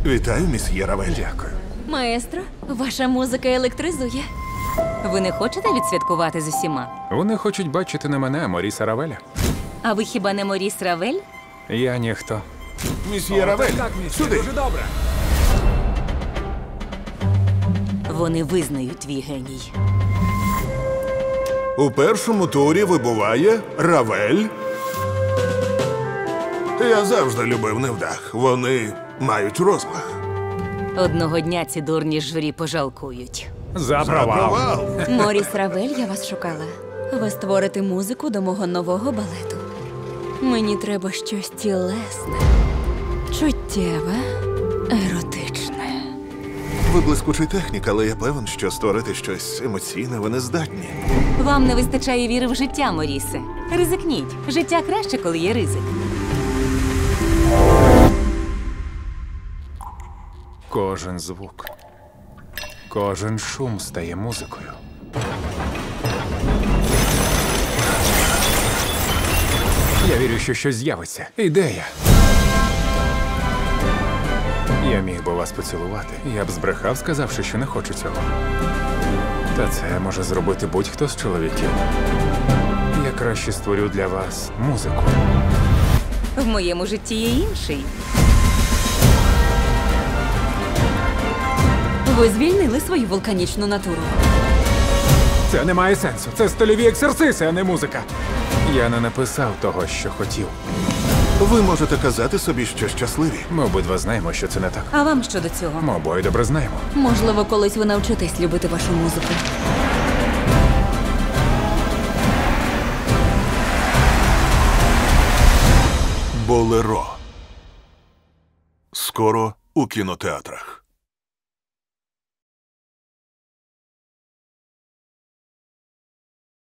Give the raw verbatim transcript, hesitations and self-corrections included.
Вітаю, місьє Равель. Дякую. Маестро, ваша музика електризує. Ви не хочете відсвяткувати з усіма? Вони хочуть бачити не мене, а Моріса Равеля. А ви хіба не Моріс Равель? Я ніхто. Місьє Равель, сюди. Дуже добре. Вони визнають твій геній. У першому турі вибуває Равель. Я завжди любив невдах. Вони мають розмах. Одного дня ці дурні журі пожалкують. За провал. Провал. Моріс Равель, я вас шукала. Ви створите музику до мого нового балету. Мені треба щось тілесне, чуттєве, еротичне. Ви блискучий технік, але я певен, що створити щось емоційне ви не здатні. Вам не вистачає віри в життя, Морісе. Ризикніть. Життя краще, коли є ризик. Кожен звук, кожен шум стає музикою. Я вірю, що щось з'явиться. Ідея. Я міг би вас поцілувати. Я б збрехав, сказавши, що не хочу цього. Та це може зробити будь-хто з чоловіків. Я краще створю для вас музику. В моєму житті є інший. Ви звільнили свою вулканічну натуру. Це не має сенсу. Це стильові ексерциси, а не музика. Я не написав того, що хотів. Ви можете казати собі, що щасливі. Ми обидва знаємо, що це не так. А вам що до цього? Ми обоє добре знаємо. Можливо, колись ви навчитесь любити вашу музику. Болеро. Скоро у кінотеатрах.